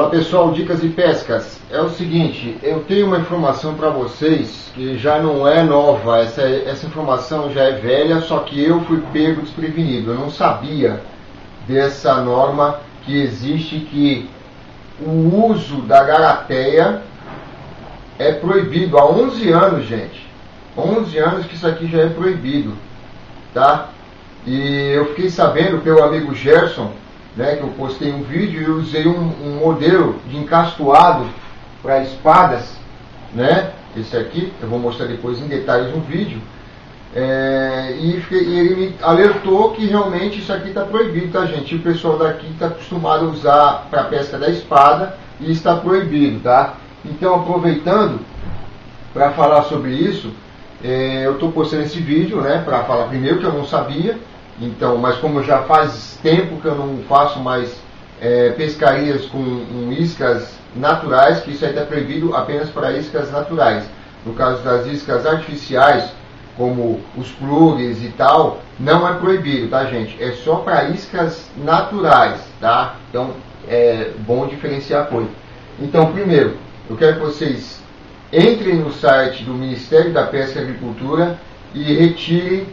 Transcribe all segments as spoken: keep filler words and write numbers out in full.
Fala pessoal, dicas de pescas. É o seguinte, eu tenho uma informação para vocês que já não é nova, essa, essa informação já é velha, só que eu fui pego desprevenido. Eu não sabia dessa norma que existe, que o uso da garateia é proibido há onze anos, gente. onze anos que isso aqui já é proibido, tá? E eu fiquei sabendo pelo amigo Gerson, né, que eu postei um vídeo e eu usei um, um modelo de encastoado para espadas, né, esse aqui, eu vou mostrar depois em detalhes no vídeo, é, e, fiquei, e ele me alertou que realmente isso aqui está proibido, tá, gente? E o pessoal daqui está acostumado a usar para pesca da espada e está proibido, tá? Então, aproveitando para falar sobre isso, é, eu estou postando esse vídeo, né, para falar primeiro que eu não sabia. Então, mas como já faz tempo que eu não faço mais é, pescarias com um, iscas naturais, que isso aí está proibido apenas para iscas naturais. No caso das iscas artificiais, como os plugs e tal, não é proibido, tá, gente? É só para iscas naturais, tá? Então, é bom diferenciar a coisa. Então, primeiro, eu quero que vocês entrem no site do Ministério da Pesca e Agricultura e retirem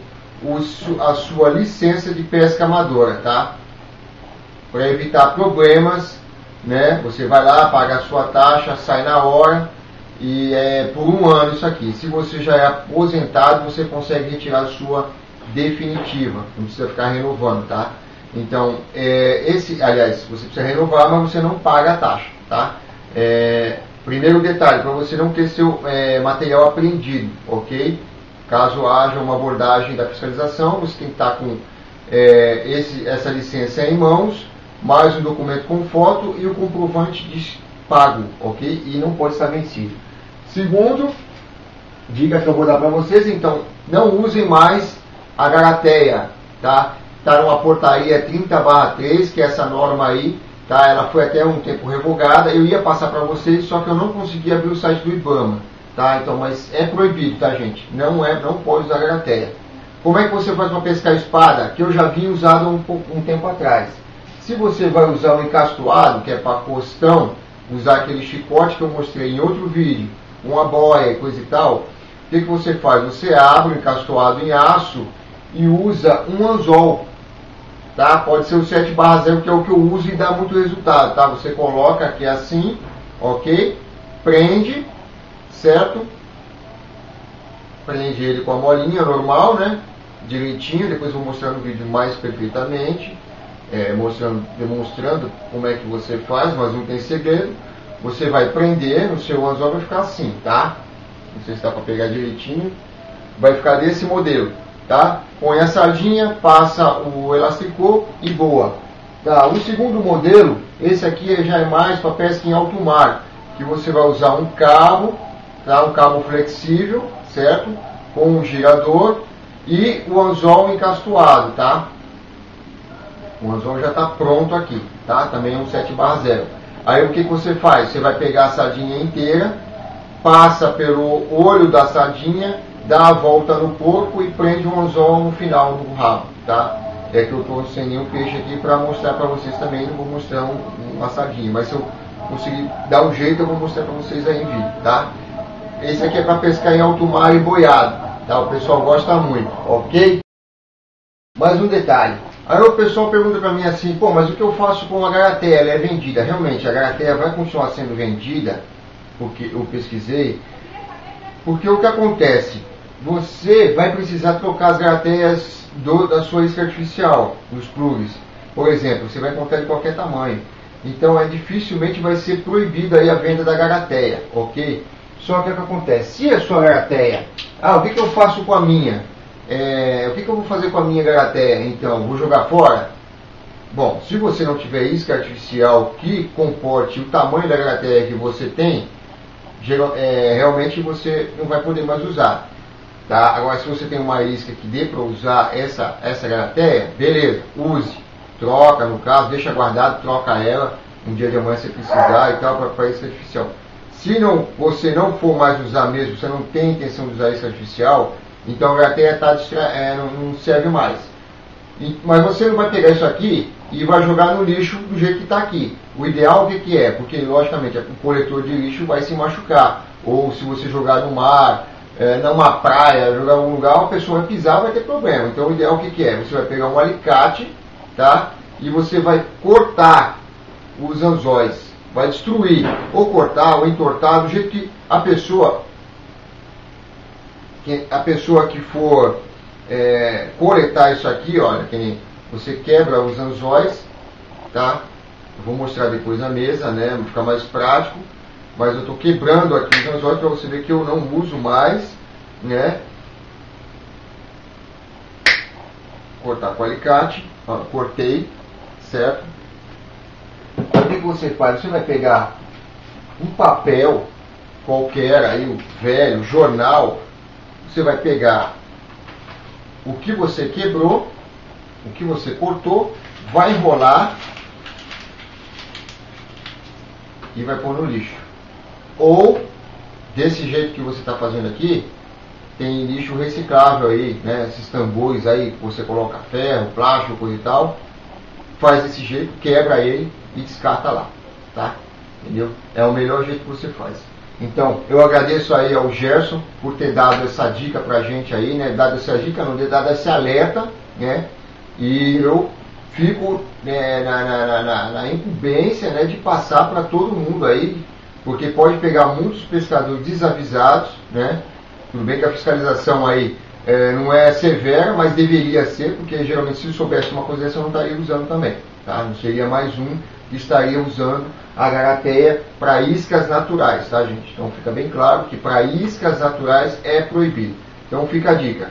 a sua licença de pesca amadora, tá? Para evitar problemas, né? Você vai lá, paga a sua taxa, sai na hora e é por um ano isso aqui. Se você já é aposentado, você consegue retirar a sua definitiva, não precisa ficar renovando, tá? Então, é, esse, aliás, você precisa renovar, mas você não paga a taxa, tá? É, primeiro detalhe, para você não ter seu é, material apreendido, ok? Caso haja uma abordagem da fiscalização, você tem que estar com é, esse, essa licença em mãos, mais um documento com foto e o comprovante de pago, ok? E não pode estar vencido. Segundo, dica que eu vou dar para vocês, então, não usem mais a garateia, tá? Está numa portaria trinta barra três, que é essa norma aí, tá? Ela foi até um tempo revogada, eu ia passar para vocês, só que eu não consegui abrir o site do IBAMA. Tá, então, mas é proibido, tá, gente? Não é, não pode usar garateia. Como é que você faz para pescar espada? Que eu já vi usado um, um tempo atrás. Se você vai usar um encastoado, que é para costão, usar aquele chicote que eu mostrei em outro vídeo, uma boia e coisa e tal, o que, que você faz? Você abre o encastoado em aço e usa um anzol, tá? Pode ser o sete barra zero, que é o que eu uso e dá muito resultado, tá? Você coloca aqui assim, ok? Prende, certo? Prende ele com a molinha normal, né? Direitinho, depois vou mostrar no vídeo mais perfeitamente, é, mostrando, demonstrando como é que você faz, mas não tem segredo. Você vai prender no seu anzol, vai ficar assim, tá? Não sei se dá para pegar direitinho. Vai ficar desse modelo, tá? Põe a sardinha, passa o elasticô e boa. Tá? O segundo modelo, esse aqui já é mais para pesca em alto mar, que você vai usar um cabo, tá? Um cabo flexível, certo? Com um girador e o anzol encastoado, tá? O anzol já está pronto aqui, tá? Também é um sete barra zero. Aí o que, que você faz? Você vai pegar a sardinha inteira, passa pelo olho da sardinha, dá a volta no corpo e prende o anzol no final, no rabo, tá? É que eu estou sem nenhum peixe aqui para mostrar para vocês também, não vou mostrar um, uma sardinha, mas se eu conseguir dar um jeito, eu vou mostrar para vocês aí em vídeo, tá? Esse aqui é para pescar em alto mar e boiado, tá? O pessoal gosta muito, ok? Mais um detalhe. Aí o pessoal pergunta para mim assim, pô, mas o que eu faço com a garateia? Ela é vendida. Realmente, a garateia vai continuar sendo vendida, porque eu pesquisei, porque o que acontece? Você vai precisar trocar as garateias do, da sua isca artificial, dos plugs. Por exemplo, você vai encontrar de qualquer tamanho. Então, é, dificilmente vai ser proibida aí a venda da garateia, ok? Só que o que acontece? Se a sua garateia, ah, o que, que eu faço com a minha? É, o que, que eu vou fazer com a minha garateia? Então, vou jogar fora? Bom, se você não tiver isca artificial que comporte o tamanho da garateia que você tem, geral, é, realmente você não vai poder mais usar. Tá? Agora, se você tem uma isca que dê para usar essa, essa garateia, beleza, use. Troca, no caso, deixa guardado, troca ela, um dia de amanhã você precisar e tal, para isca artificial. Se não, você não for mais usar mesmo, você não tem intenção de usar isca artificial, então a garateia tá, é, não, não serve mais. E, mas você não vai pegar isso aqui e vai jogar no lixo do jeito que está aqui. O ideal o que, que é? Porque logicamente o coletor de lixo vai se machucar, ou se você jogar no mar, é, numa praia, jogar em algum lugar, a pessoa vai pisar, vai ter problema. Então o ideal o que, que é? Você vai pegar um alicate, tá? E você vai cortar os anzóis, vai destruir, ou cortar, ou entortar, do jeito que a pessoa, que a pessoa que for é, coletar isso aqui, olha, que nem você quebra os anzóis, tá? Eu vou mostrar depois na mesa, né? Vai ficar mais prático. Mas eu estou quebrando aqui os anzóis para você ver que eu não uso mais, né? Cortar com alicate, ó, cortei, certo? Então, o que você faz? Você vai pegar um papel qualquer, aí, o velho, jornal, você vai pegar o que você quebrou, o que você cortou, vai enrolar e vai pôr no lixo. Ou, desse jeito que você está fazendo aqui, tem lixo reciclável aí, né? Esses tambores aí, você coloca ferro, plástico, coisa e tal, faz desse jeito, quebra ele e descarta lá, tá? Entendeu? É o melhor jeito que você faz. Então, eu agradeço aí ao Gerson por ter dado essa dica pra gente aí, né? Dado essa dica, não ter dado esse alerta, né? E eu fico né, na, na, na, na incumbência, né, de passar para todo mundo aí, porque pode pegar muitos pescadores desavisados, né? Tudo bem que a fiscalização aí é, não é severa, mas deveria ser, porque geralmente se eu soubesse uma coisa dessa eu não estaria usando também, tá? Não seria mais um que estaria usando a garateia para iscas naturais, tá, gente? Então fica bem claro que para iscas naturais é proibido. Então fica a dica.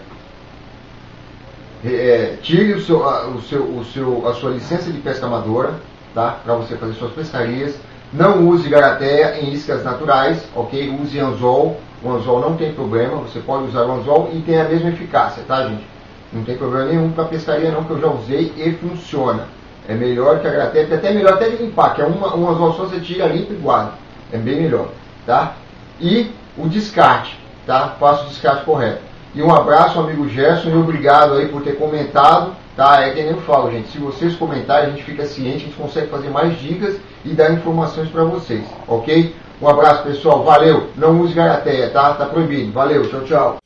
É, tire o seu, a, o seu, o seu, a sua licença de pesca amadora, tá? Para você fazer suas pescarias. Não use garateia em iscas naturais, ok? Use anzol. O anzol não tem problema, você pode usar o anzol e tem a mesma eficácia, tá, gente? Não tem problema nenhum para pescaria não, que eu já usei e funciona. É melhor que a garateia, é até melhor até de limpar, que é uma, um anzol só, você tira, limpa e guarda. É bem melhor, tá? E o descarte, tá? Faça o descarte correto. E um abraço, amigo Gerson, e obrigado aí por ter comentado, tá? É que nem eu falo, gente, se vocês comentarem, a gente fica ciente, a gente consegue fazer mais dicas e dar informações para vocês, ok? Um abraço, pessoal, valeu, não use garateia, tá? Tá proibido, valeu, tchau, tchau.